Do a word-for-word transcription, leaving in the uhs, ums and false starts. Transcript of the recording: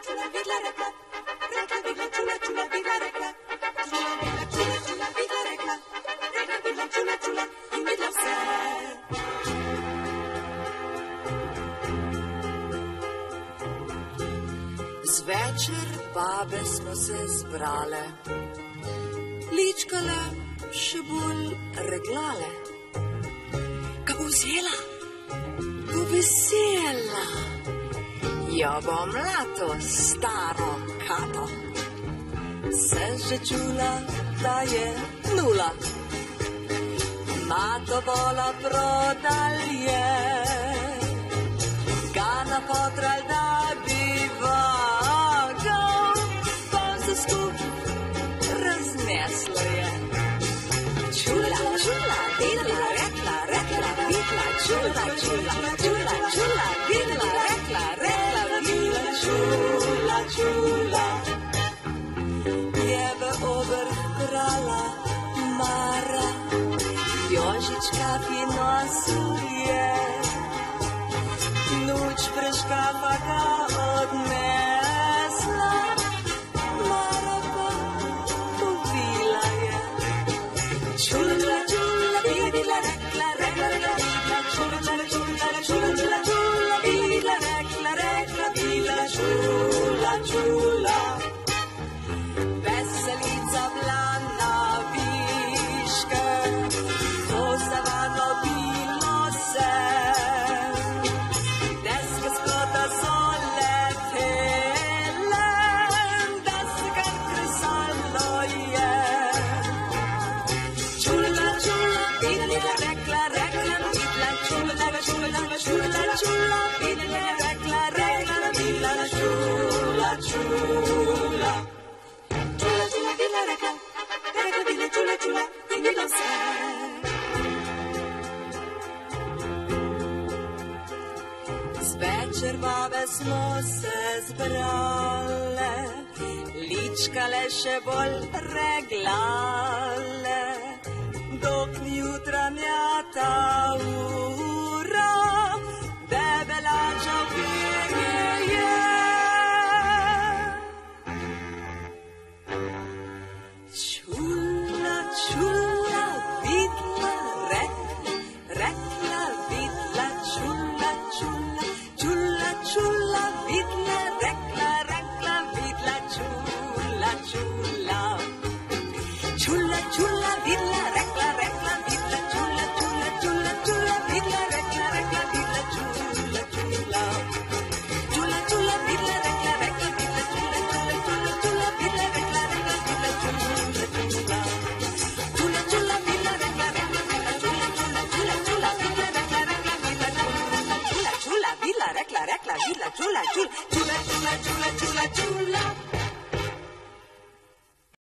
chula, vidla rekla, rekla, vidla, chula, chula, vidla rekla, chula, vidla, chula, chula, vidla rekla, rekla, vidla, chula, chula, in vidla vse. Zvečer babe smo se zbrale, ličkale, še bolj reglale. Ka bo vzela, bo vesela, jo bo mlato staro kato. Se že čula, da je nula, mato vola prodalje, ga napotral, da bi vagal, pa se skup razneslo je. Čula, čula, videla, rekla, rekla, videla, čula, čula, čula, čula, videla, rekla, rekla, videla, čula, čula. Je v obrh brala Mara, Jožička pri nosu je, noč preška pa ga odnesla, Mara pa povila je. Čula, čula, čula, videla, rekla, rekla, rekla, videla, čula, čula, čula, čula, čula, čula, videla, rekla, rekla, videla, čula, čula. Veselica bila na viške, ko zavadlo bilo se, deske splota so letele, da se kar kresalo je. Čula, čula, videla, rekla, rekla, videla, čula, čula, čula, čula, videla, rekla, rekla, videla, čula, čula. Čula, čula, videla, rekla, rekla, videla, čula, čula, in videla vse. Zvečer babe smo se zbrale, ličkale še bolj reglale, dok ni jutranja ta ura, debela čopirje je. Čula, čula, videla, rekla, rekla, videla, čula, čula, čula, čula, videla, rekla, rekla, videla, čula, čula. Čula, čula, videla, rekla, rekla, videla, čula, čula, čula, čula, videla, rekla, rekla, videla, čula, čula. Čula, čula, videla, rekla, rekla, videla, čula, čula, čula, čula, videla, rekla, rekla, videla, čula, čula. Čula, čula, videla, rekla, rekla, videla, čula, čula, čula, čula, videla, rekla, rekla, videla, čula, čula, čula, videla, rekla, rekla, videla, čula, čula, čula, čula, čula, čula, čula.